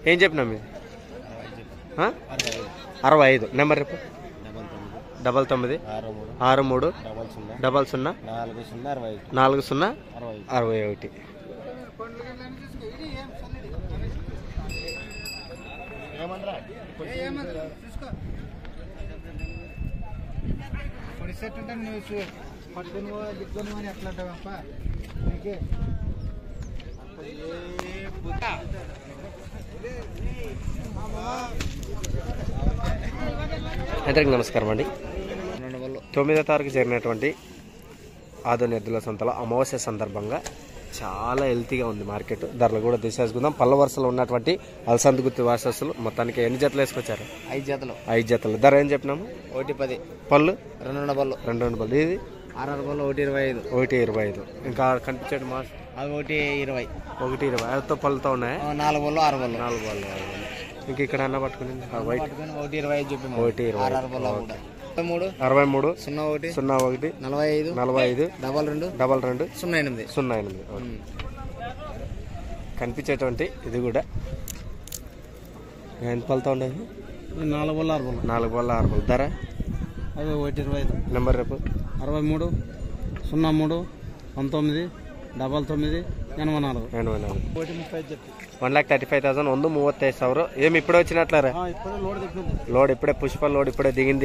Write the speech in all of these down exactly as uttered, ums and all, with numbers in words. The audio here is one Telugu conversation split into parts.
ఏం చెప్పినా మీది అరవై ఐదు నెంబర్ రేపు డబల్ తొమ్మిది ఆరు మూడు డబల్ సున్నా నాలుగు సున్నా అరవై ఒకటి. అందరికి నమస్కారం అండి. తొమ్మిదో తారీఖు జరిగినటువంటి ఆదోని ఎద్దుల సంతలో అమావాస్య సందర్భంగా చాలా హెల్తీగా ఉంది మార్కెట్. ధరలు కూడా తీసేసుకుందాం. పళ్ళ వరుసలో ఉన్నటువంటి అలసంద గుత్తి వాసస్సులు మొత్తానికి ఎన్ని జతలు వేసుకొచ్చారు? ఐదు జతలు. ఐదు జతలు. ధర ఏం చెప్పినాము? ఒకటి పది. పళ్ళు రెండు రెండు పళ్ళు. రెండు రెండు పళ్ళు. ఇది ఆరు పళ్ళు ఒకటి ఇరవై ఐదు. ఒకటి ఇరవై ఐదు. ఇంకా కనిపించేది మా అవి ఒకటి ఇరవై. ఒకటి ఇరవై ఐదుతో పళ్ళతో ఉన్నాయి. నాలుగు పళ్ళు ఆరు పళ్ళు. నాలుగు పళ్ళు ఆరు పళ్ళు. ఇంక ఇక్కడ అన్న పట్టుకుని ఒకటి ఇరవై ఐదు చూపి ఒకటి ఇరవై మూడు అరవై మూడు సున్నా ఒకటి సున్నా ఒకటి నలభై ఐదు నలభై ఐదు డబల్ రెండు డబల్ రెండు సున్నా ఎనిమిది సున్నా ఎనిమిది. కనిపించేటువంటి ఇది కూడా ఎంత పళ్ళతో ఉండేది? నాలుగు పళ్ళు ఆరు పళ్ళు. నాలుగు పళ్ళు ఆరు పళ్ళు. ధర అవి ఒకటి ఇరవై ఐదు. నెంబర్ రేపు అరవై మూడు సున్నా మూడు పంతొమ్మిది ಡಬಲ್ ತೊಂಬಿದಿ ಎನವ ನಾಲ್ಕು ಎನವ ನಾಲ್ಕು one lakh thirty five thousand ಒಂದು ಮೂವತ್ತೈದು ಸಾವಿರ. ఏమి ఇప్పుడే వచ్చినట్లరా? లోడ్ ఇప్పుడే పుష్ప లోడ్ ఇప్పుడే దిగింది.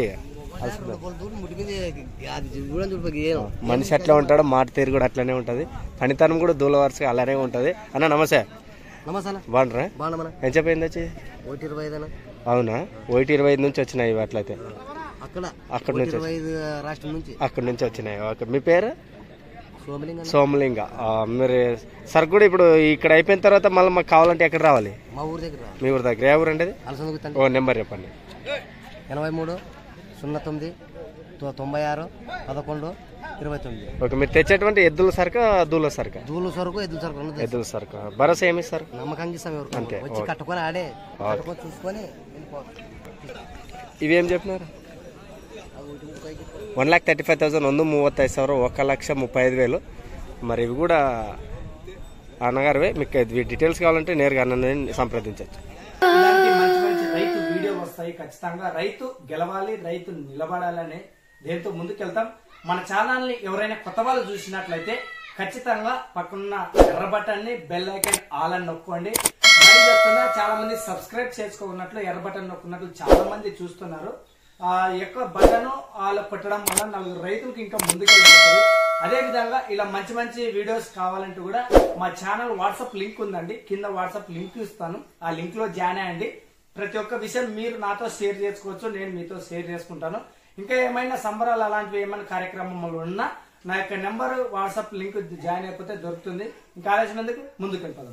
మనిషి అట్లా ఉంటాడు, మాట తీరు కూడా అట్లనే ఉంటది, పనితనం కూడా దూల వరుసగా అలానే ఉంటది. అన్న నమస్తే. బాగుంటారా? ఎంత చెప్పయింది వచ్చి? అవునా? ఒకటి ఇరవై ఐదు నుంచి వచ్చినాయి అట్లయితే అక్కడ నుంచి అక్కడ నుంచి వచ్చినాయి. ఓకే. మీ పేరు? సోమలింగ. మీరు సర్ కూడా ఇప్పుడు ఇక్కడ అయిపోయిన తర్వాత మళ్ళీ మాకు కావాలంటే ఎక్కడ రావాలి? మీ ఊరి దగ్గర. ఏ ఊరు అండి? ఓ నెంబర్ చెప్పండి. ఎనభై మూడు సున్నా తొమ్మిది తొంభై ఆరు పదకొండు ఇరవై తొమ్మిది. ఓకే. మీరు తెచ్చేటువంటి ఎద్దుల సరుకు దూల సరుకు? దూల సరుకు ఎద్దుల సరుకు. ఎద్దుల సరుకు. భరోసా ఏమి ఇస్తారు? నమ్మకంగా ఇస్తాం. అంతే. కట్టుకొని ఆడే చూసుకొని. ఇవి ఏం చెప్పినారు? One lakh thirty five thousand ಒಂದು ಮೂವತ್ತೈದು ಸಾವಿರ ఒక లక్ష ముప్పై ఐదు వేలు. మరి ఇవి కూడా అన్నగారివే. మీకు డీటెయిల్స్ కావాలంటే నేరుగా అన్నని సంప్రదించవచ్చు. ఇలాంటి మంచి మంచి రైతు వీడియో వస్తాయి. ఖచ్చితంగా రైతు గెలవాలి, రైతు నిలబడాలనే దేంతో ముందుకెళ్తాం. మన ఛానల్ ని ఎవరైనా కొత్త వాళ్ళు చూసినట్లయితే ఖచ్చితంగా పక్కన ఎర్ర బటన్ ని బెల్ ఐకాన్ ఆల్ అని నొక్కండి. మరి చెప్తున్నా, చాలా మంది సబ్స్క్రైబ్ చేసుకోకున్నట్లు ఎర్ర బటన్ నొక్కున్నట్లు చాలా మంది చూస్తున్నారు. ఆ యొక్క బటన్ వాళ్ళు కొట్టడం వల్ల నలుగురు రైతులకు ఇంకా ముందుకెళ్ళిపోతుంది. అదే విధంగా ఇలా మంచి మంచి వీడియోస్ కావాలంటే కూడా మా ఛానల్ వాట్సాప్ లింక్ ఉందండి, కింద వాట్సాప్ లింక్ ఇస్తాను. ఆ లింక్ లో జాయిన్ అయ్యండి. ప్రతి ఒక్క విషయం మీరు నాతో షేర్ చేసుకోవచ్చు, నేను మీతో షేర్ చేసుకుంటాను. ఇంకా ఏమైనా సంబరాలు అలాంటివి ఏమైనా కార్యక్రమాలు ఉన్నా నా యొక్క నెంబర్ వాట్సాప్ లింక్ జాయిన్ అయిపోతే దొరుకుతుంది. ఇంకా ఆలోచనందుకు ముందుకు వెళ్ళిపోదాం.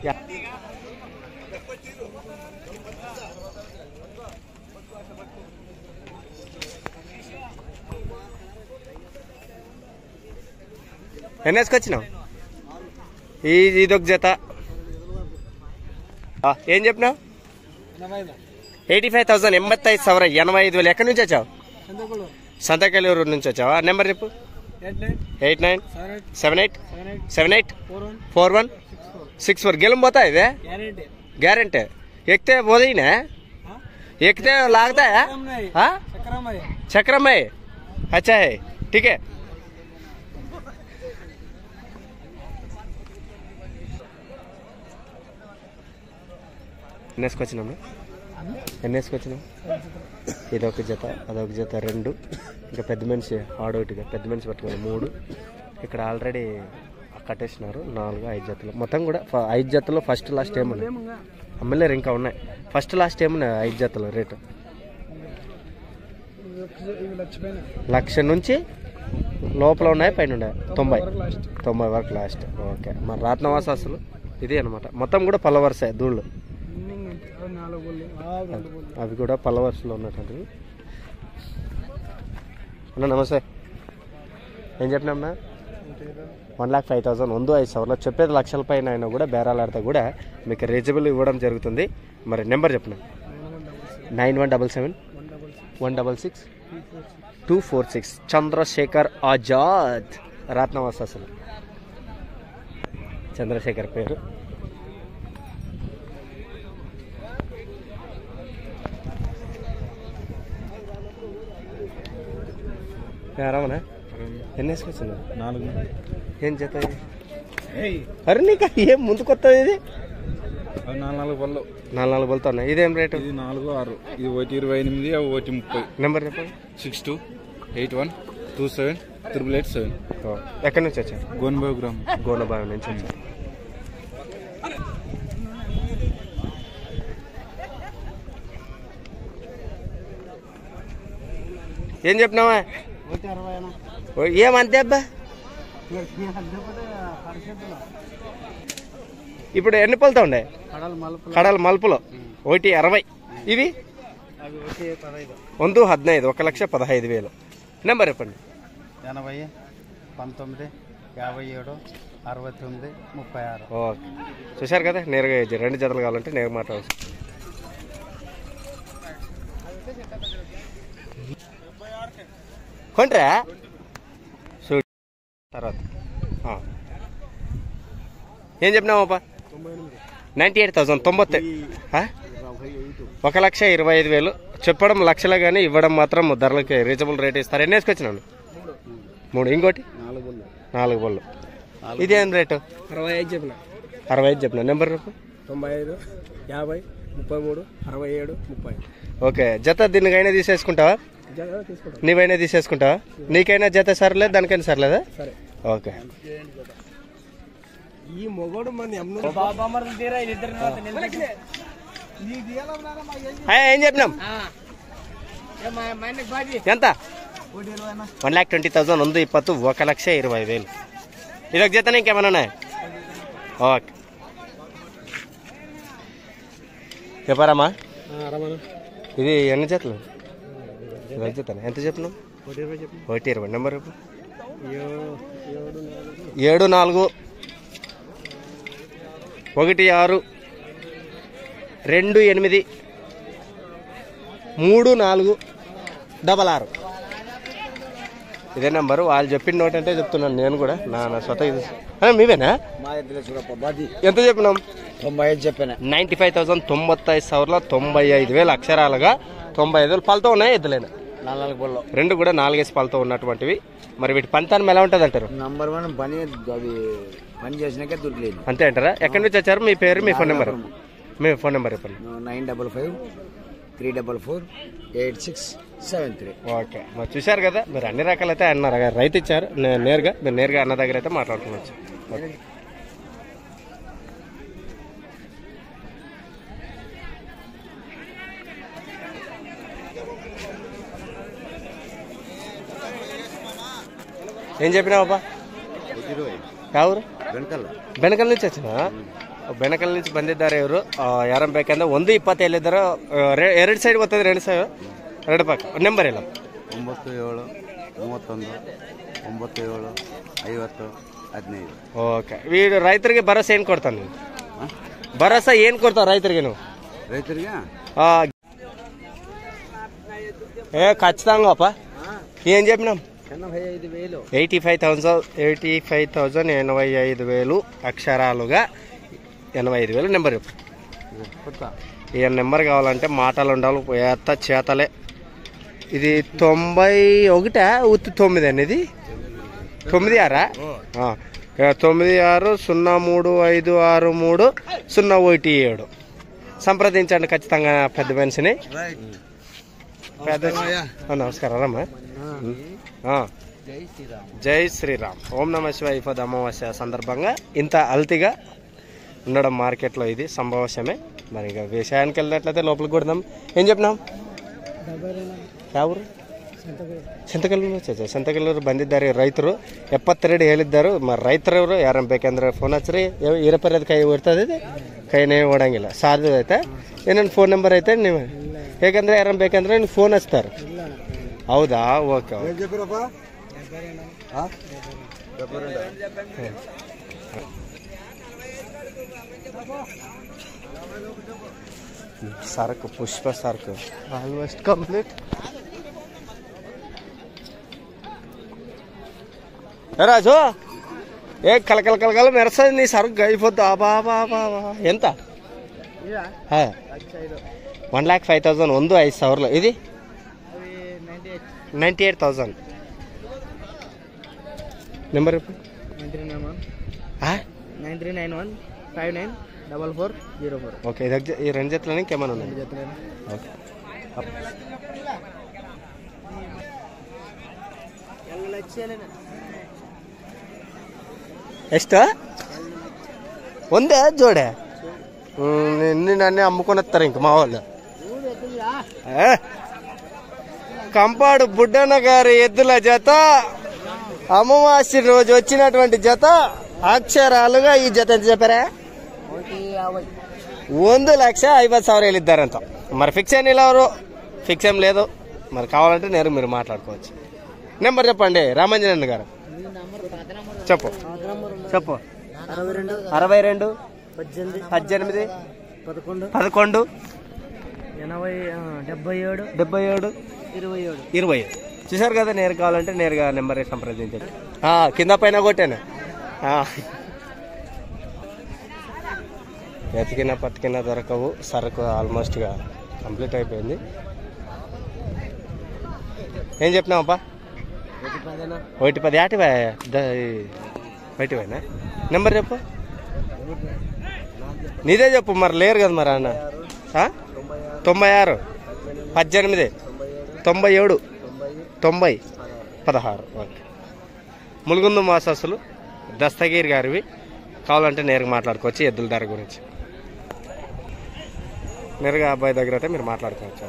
ఎన్ని వేసుకొచ్చినావు? ఈ ఇదొక జత. ఏం చెప్పినావు? ఎయిటీ ఫైవ్ థౌసండ్ ఎంబై సవర ఎనభై ఐదు వేలు. ఎక్కడి నుంచి వచ్చావు? సంతకల్లూరు నుంచి వచ్చావా? నెంబర్ చెప్పు. Eight nine seven eight seven eight four one six four. గెలం పోతా ఇదే గ్యారెంటీ. ఎక్కితే పోదీనా? ఎక్కితే లాగుతాయా? చక్రమ్మాయి. అచ్చా ఠీకే. ఎన్ని వేసుకొచ్చినాము? ఎన్ని వేసుకొచ్చినాము? ఇదొక జత, అదొక జత రెండు. ఇంకా పెద్ద మనిషి ఆడోటిగా పెద్ద మనిషి పట్టుకుని మూడు. ఇక్కడ ఆల్రెడీ కట్టేసినారు నాలుగు. ఐదు జతలు మొత్తం కూడా. ఐదు జతలు ఫస్ట్ లాస్ట్ ఏమున్నాయి? అమ్మలేరు, ఇంకా ఉన్నాయి. ఫస్ట్ లాస్ట్ ఏమున్నాయి ఐదు జతలు రేటు? లక్ష నుంచి లోపల ఉన్నాయి, పైన ఉన్నాయి. తొంభై తొంభై వరకు లాస్ట్. ఓకే. మరి రాత్నవాసాసులు ఇది అనమాట. మొత్తం కూడా పల్ల వరుస దూళ్ళు. అవి కూడా పల్ల వరుసలో ఉన్నటువంటివి. అన్న నమస్తే. ఏం చెప్పినామన్నా? వన్ ల్యాక్ ఫైవ్ థౌసండ్ ಒಂದು ఐదు ಸಾವಿರ. చెప్పేది లక్షల పైన అయినా కూడా బేరాలు ఆడితే కూడా మీకు రీజనబుల్ ఇవ్వడం జరుగుతుంది. మరి నెంబర్ చెప్పిన nine one double seven one double six two four six. Chandrashekhar Azad రాత్నవాస. అసలు చంద్రశేఖర్ పేరు. రామనా ఎన్ని వేసుకొచ్చినావు? నాలుగు. ఏం చేత అరే నీకు ఏం ముందుకు వస్తుంది ఇది? నాలుగు నాలుగు పళ్ళు. నాలుగు నాలుగు బొలుతా ఉన్నాయి. ఇదేం రేటు? ఇది నాలుగు ఆరు. ఇది ఒకటి ఇరవై ఎనిమిది, అవి ఒకటి ముప్పై. నెంబర్ చెప్పండి. Six two eight one two seven triple eight seven. ఎక్కడి నుంచి వచ్చారు? గోన్బాబు గ్రామం. గోనబావి నుంచి వచ్చారు. ఏం చెప్పినావా? ఏమంతే అబ్బా. ఇప్పుడు ఎన్ని పలుతా ఉండే? కడల మలుపులో ఒకటి అరవై. ఇవి వంద హద్నైదు, ఒక లక్ష పదహైదు వేలు. నెంబర్ చెప్పండి. ఎనభై పంతొమ్మిది యాభై ఏడు అరవై తొమ్మిది ముప్పై ఆరు. ఓకే, చూశారు కదా, నేరుగా రెండు జతలు కావాలంటే నేరుగా మాట్లాడవచ్చు. కొంట్రా చూడు తర్వాత ఏం చెప్పినావప్ప? నైంటీ ఎయిట్ థౌసండ్ తొంభై ఒక లక్ష ఇరవై ఐదు వేలు చెప్పడం లక్షలే కానీ ఇవ్వడం మాత్రం ధరలకి రీజనబుల్ రేట్ ఇస్తారు. ఎన్ని వేసుకొచ్చినాను? మూడు. ఇంకోటి నాలుగు బళ్ళు. ఇదేం రేటు? అరవై ఐదు చెప్పిన. అరవై ఐదు చెప్పిన. నెంబర్ తొంభై ఐదు యాభై ముప్పై మూడు అరవై ఏడు ముప్పై. ఓకే, జత దీనికైనా తీసేసుకుంటావా? నీవైనా తీసేసుకుంటావా? నీకైనా జత సర్లేదు, దానికైనా సర్లేదా? సరే, ఓకే. ఈ మొగోడు మన ఏం చెప్పినాం? ఎంత? వన్ ల్యాక్ ట్వంటీ థౌసండ్ ఉంది ఇప్పತ್ತು ఒక లక్ష ఇరవై వేలు. ఇదొక జత ఇంకేమైనా ఉన్నాయా? ఓకే, చెప్పారమ్మా. ఇది ఎన్ని జతలు? ఇదొక జతనా? ఎంత చెప్పినాం? ఒకటి ఇరవై. నెంబర్ ఏడు నాలుగు ఒకటి ఆరు రెండు ఎనిమిది మూడు నాలుగు డబల్ ఆరు. ఇదే నెంబరు. వాళ్ళు చెప్పిన నోట్ అంటే చెప్తున్నాను నేను కూడా. నా నా స్వత ఇది మీవేనా? ఎంత చెప్పినాం? తొంభై ఐదు చెప్పాను. నైంటీ ఫైవ్ థౌసండ్ తొంభై ఐదు సవర్ల తొంభై ఐదు వేలు అక్షరాలుగా తొంభై ఐదు వేలు పళ్ళతో ఉన్నాయి. ఎద్దులేనా? నాలుగు బళ్ళు. రెండు కూడా నాలుగేసి పళ్ళతో ఉన్నటువంటివి. మరి వీటి పంతానం ఎలా ఉంటుంది అంటారు? నంబర్ వన్ పని అది పని చేసినాకే దొరకలేదు. అంతే అంటారా? ఎక్కడి నుంచి వచ్చారు? మీ పేరు, మీ ఫోన్ నెంబర్, మీ ఫోన్ నెంబర్ చెప్పండి. Nine double five three double four eight six seven three. Okay, మరి చూశారు కదా, మీరు అన్ని రకాలైతే అన్న రైతు ఇచ్చారు. నే- నేరుగా మీరు నేరుగా అన్న దగ్గర అయితే మాట్లాడుకోవచ్చు. ఓకే. ఏం చెప్పినావబ్బా? ఎవరు? ಬೆನಕಲ್ నుంచి వచ్చిನ ಬೆನಕಲ್ నుంచి ಬಂದಿದ್ದಾರೆ ಇವರು. ಯಾರಂ ಬೇಕಂದ್ರೆ ಒಂದು ಇಪ್ಪತ್ತೈದು ಎರಡು ಸೈಡ್ ಗೊತ್ತದ, ಎರಡು ಸೈಡ್ ಎರಡು ಪಕ್ಕ. ನಂಬರ್ ಇಲ್ಲ. ಒಂಬತ್ತು ಏಳು ಮೂವತ್ತೊಂದು ಒಂಬತ್ತು ಏಳು ಐವತ್ತು ಹದಿನೈದು. ಓಕೆ, వీడు రైతుರಿಗೆ భరోసా ఏం కొడతాను నేను? భరోసా ఏం కొడతావు రైతుರಿಗೆ నువ్వు? రైతుರಿಗೆ ఏ ఖచ్చితంగా అప్ప ఏం చెప్పినాం? ఎనభై ఐదు వేలు. Eighty five thousand eighty five thousand ఎనభై ఐదు వేలు అక్షరాలుగా ఎనభై ఐదు వేలు. నెంబర్ చెప్పు. ఈ నెంబర్ కావాలంటే మాటలు ఉండాలి, ఏత చేతలే. ఇది తొంభై ఒకటా ఉత్తి తొమ్మిది అండి? ఇది తొమ్మిది ఆరా? తొమ్మిది ఆరు సున్నా మూడు ఐదు ఆరు మూడు సున్నా ఒకటి ఏడు. సంప్రదించండి ఖచ్చితంగా పెద్ద మనిషిని. పెద్ద నమస్కారం అమ్మా. జై శ్రీరామ్. ఓం నమ శివాయ. ఇప్పుడు అమావాస్య సందర్భంగా ఇంత అల్తిగా ఉండడం మార్కెట్లో ఇది సంభవశమే. మరి ఇక విషయానికి వెళ్ళినట్లయితే లోపలికి కొడదాం. ఏం చెప్పినాం? ಯಾವರು? ಸಂತಕಲ್ಲೂರು వచ్చా. ಸಂತಕಲ್ಲೂರು ಬಂದಿದ್ದಾರೆ ರೈತರು. ಎಪ್ಪತ್ತೆರಡು ಹೇಳಿದ್ದಾರೆ. మరి ರೈತರವರು ಯಾರು ಬೇಕಂದ್ರೆ ಫೋನ್ ಹಚ್ಚ್ರಿ. ಇರಪರ್ಯದ ಕೈ ಇರ್ತದೆ, ಇದು ಕೈನೇ ಓಡಂಗಿಲ್ಲ. ಸಾಧ್ಯ ಐತೆ ಏನೇನು ಫೋನ್ ನಂಬರ್ ಐತೆ ನೀವು? ಹೇಗಂದ್ರೆ ಯಾರು ಬೇಕಂದ್ರೆ ನೀವು ಫೋನ್ ಹಚ್ತಾರೆ. ಹೌದಾ? ಓಕೆ. సరుకు పుష్ప సరుకు ఆల్మోస్ట్ కంప్లీట్. రాజు ఏ కలకల కలకల మెరసది నీ సరుకు అయిపోద్దు. బాబా బాబా ఎంత? వన్ ల్యాక్ ఫైవ్ థౌసండ్ ಒಂದು ಐದು ಸಾವಿರ. ఇది నైంటీ ఎయిట్ థౌసండ్. నెంబర్ చెప్పు. నైన్ త్రీ నైన్ వన్ ఆ? Nine three nine one five nine double four zero four. Okay ఇది ఎగ్జా- ఈ రెండు జతలు ఇంకేమైనా ఉన్నాయి? ఓకే ಎಷ್ಟು ಒಂದೇ ಜೋಡೆ నిన్న అన్నీ అమ్ముకొని వస్తారు ఇంక మా వాళ్ళు. ఏ? కంపాడు బుడ్డన్న గారి ఎద్దుల జత అమావాస్య రోజు వచ్చినటువంటి జత అక్షరాలుగా ఈ జత ఎంత చెప్పారా? ಒಂದು ಲಕ್ಷ ಐವತ್ತು ಸಾವಿರ ಹೇಳಿದ್ದಾರಂತ. మరి ఫిక్స్ ఏం ఇలా ఫిక్స్ ఏం లేదు. మరి కావాలంటే నేను మీరు మాట్లాడుకోవచ్చు. నెంబర్ చెప్పండి రామంజనన్ గారు. చెప్పు చెప్పు. అరవై రెండు అరవై రెండు పద్దెనిమిది పద్దెనిమిది పదకొండు పదకొండు ఎనభై డెబ్బై ఏడు డెబ్బై ఏడు ఇరవై ఏడు ఇరవై. చూసారు కదా, నేరు కావాలంటే నేరుగా నెంబర్ సంప్రదించండి. ఆ, కింద పైన కొట్టాను. ఆ. వెతికినా పట్టుకినా దొరకవు. సరుకు ఆల్మోస్ట్గా కంప్లీట్ అయిపోయింది. ఏం చెప్పినావబ్బా? ఒకటి పది ఆటి బయట పోయినా. నెంబర్ చెప్పు. నీదే చెప్పు. మరి లేరు కదా మరి అన్న. ఆ? తొంభై ఆరు పద్దెనిమిది తొంభై ఏడు తొంభై పదహారు. ఓకే. ములుగుందు మాసస్సులు దస్తగిరి గారివి. కావాలంటే నేరుగా మాట్లాడుకోవచ్చు ఎద్దుల ధర గురించి. నేరుగా అబ్బాయి దగ్గర అయితే మీరు మాట్లాడుకోవచ్చు.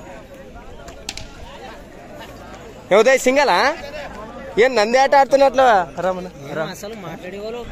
ఏ ఉదయ్ సింగలా? ఏం నంది ఆట ఆడుతున్నట్లు? అసలు మాట్లాడేవాళ్ళు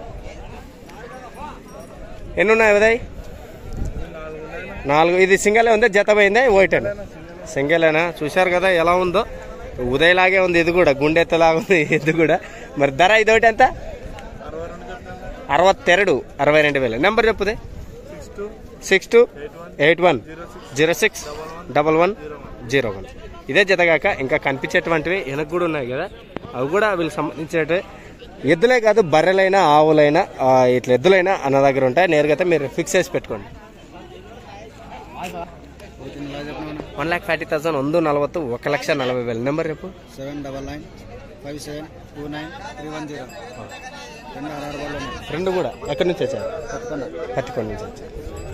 ఎన్ని ఉన్నాయి ఉదయ్? నాలుగు. ఇది సింగలే ఉందా? జత పోయిందా? ఓటేనా? సింగలేనా? చూశారు కదా ఎలా ఉందో. ఉదయ్ లాగే ఉంది ఇది కూడా. గుండెత్తలాగా ఉంది ఇది కూడా. మరి ధర ఇది ఒకటి ఎంత? అరవత్తెరడు అరవై రెండు వేలు. నెంబర్ చెప్పుదే. Six two eight one zero six double one zero one. ఇదే జతగాక ఇంకా కనిపించేటువంటివి వెనక్కి కూడా ఉన్నాయి కదా, అవి కూడా వీళ్ళకి సంబంధించినట్టు ఎద్దులే కాదు, బర్రెలైనా ఆవులైనా ఇట్లా ఎద్దులైనా అన్న దగ్గర ఉంటాయి. నేరుగా మీరు ఫిక్స్ చేసి పెట్టుకోండి. వన్ ల్యాక్ ఫార్టీ థౌసండ్ ಒಂದು ನಲವತ್ತು ఒక లక్ష నలభై వేలు. నెంబర్ రేపు seven double nine five seven two nine three one zero. రెండు ఆరు రెండు కూడా ఎక్కడి నుంచి వచ్చారు? పత్తికొండ నుంచి వచ్చారు.